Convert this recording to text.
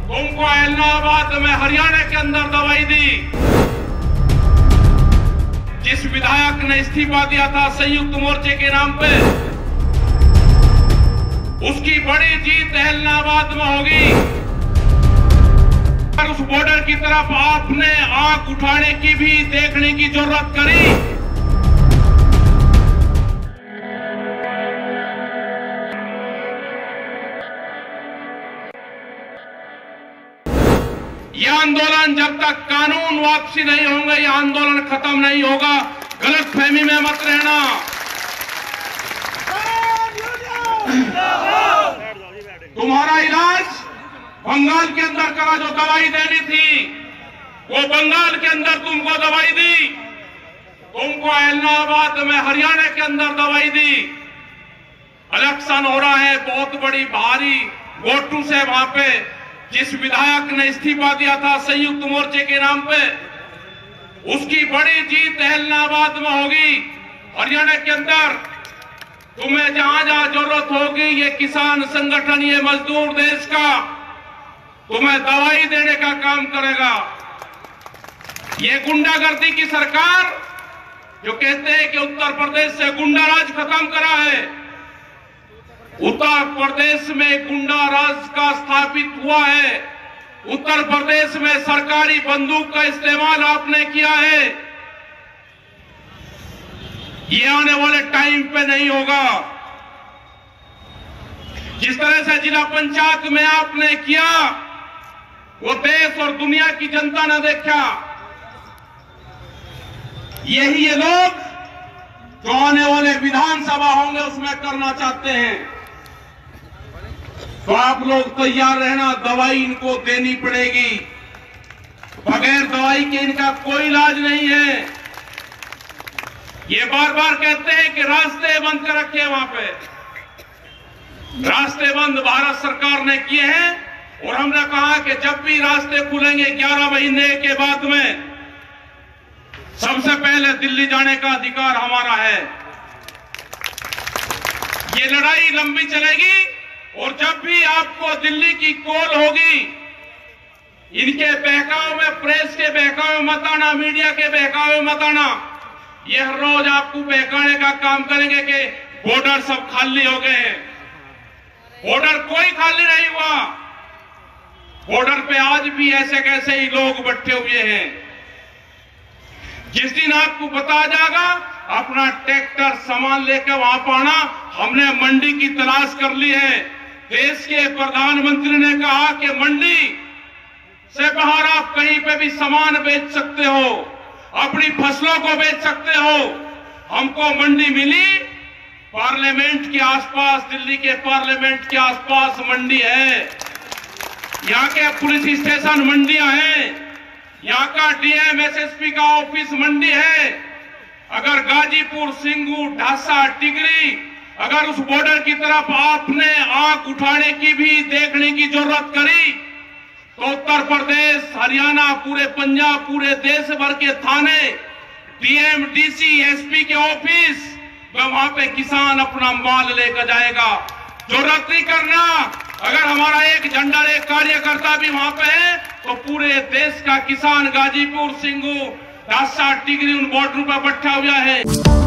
तुमको इलाहाबाद में हरियाणा के अंदर दवाई दी। जिस विधायक ने इस्तीफा दिया था संयुक्त मोर्चे के नाम पे, उसकी बड़ी जीत इलाहाबाद में होगी। और उस बॉर्डर की तरफ आपने आंख उठाने की भी देखने की जरूरत करी। यह आंदोलन जब तक कानून वापसी नहीं होंगे, यह आंदोलन खत्म नहीं होगा। गलतफहमी में मत रहना। तुम्हारा इलाज बंगाल के अंदर करा, जो दवाई देनी थी वो बंगाल के अंदर तुमको दवाई दी। तुमको इलाहाबाद में हरियाणा के अंदर दवाई दी। इलेक्शन हो रहा है बहुत बड़ी भारी वोटों से, वहां पे जिस विधायक ने इस्तीफा दिया था संयुक्त मोर्चे के नाम पे, उसकी बड़ी जीत इलाहाबाद में होगी। हरियाणा के अंदर तुम्हें जहां जहां जरूरत होगी, ये किसान संगठन, ये मजदूर देश का तुम्हें दवाई देने का काम करेगा। ये गुंडागर्दी की सरकार जो कहते हैं कि उत्तर प्रदेश से गुंडा राज खत्म करा है, उत्तर प्रदेश में गुंडा राज का स्थापित हुआ है। उत्तर प्रदेश में सरकारी बंदूक का इस्तेमाल आपने किया है। ये आने वाले टाइम पे नहीं होगा। जिस तरह से जिला पंचायत में आपने किया, वो देश और दुनिया की जनता ने देखा। यही ये लोग जो आने वाले विधानसभा होंगे उसमें करना चाहते हैं। तो आप लोग तैयार रहना, दवाई इनको देनी पड़ेगी। बगैर दवाई के इनका कोई इलाज नहीं है। ये बार बार कहते हैं कि रास्ते बंद कर रखे वहां पे। रास्ते बंद भारत सरकार ने किए हैं, और हमने कहा कि जब भी रास्ते खुलेंगे 11 महीने के बाद में, सबसे पहले दिल्ली जाने का अधिकार हमारा है। ये लड़ाई लंबी चलेगी, और जब भी आपको दिल्ली की कॉल होगी, इनके बहकावे में, प्रेस के बहकावे में मत आना, मीडिया के बहकावे में मत आना। ये हर रोज आपको बहकाने का काम करेंगे कि बॉर्डर सब खाली हो गए हैं। बॉर्डर कोई खाली नहीं हुआ। बॉर्डर पे आज भी ऐसे कैसे ही लोग बैठे हुए हैं। जिस दिन आपको बता जाएगा, अपना ट्रैक्टर सामान लेकर वहां पाना। हमने मंडी की तलाश कर ली है। देश के प्रधानमंत्री ने कहा कि मंडी से बाहर आप कहीं पे भी सामान बेच सकते हो, अपनी फसलों को बेच सकते हो। हमको मंडी मिली पार्लियामेंट के आसपास, दिल्ली के पार्लियामेंट के आसपास मंडी है। यहाँ के पुलिस स्टेशन मंडियां हैं, यहाँ का डीएम एसएसपी का ऑफिस मंडी है। अगर गाजीपुर, सिंगू, ढासा, टिकरी, अगर उस बॉर्डर की तरफ आपने आंख उठाने की भी देखने की जरूरत करी, तो उत्तर प्रदेश, हरियाणा, पूरे पंजाब, पूरे देश भर के थाने, डीएम, डीसी, एसपी के ऑफिस, वहां पे किसान अपना माल लेकर जाएगा। जरूरत नहीं करना। अगर हमारा एक झंडा, एक कार्यकर्ता भी वहां पे है, तो पूरे देश का किसान गाजीपुर, सिंगू, ढासा, टिकरी उन बॉर्डर पर बैठा हुआ है।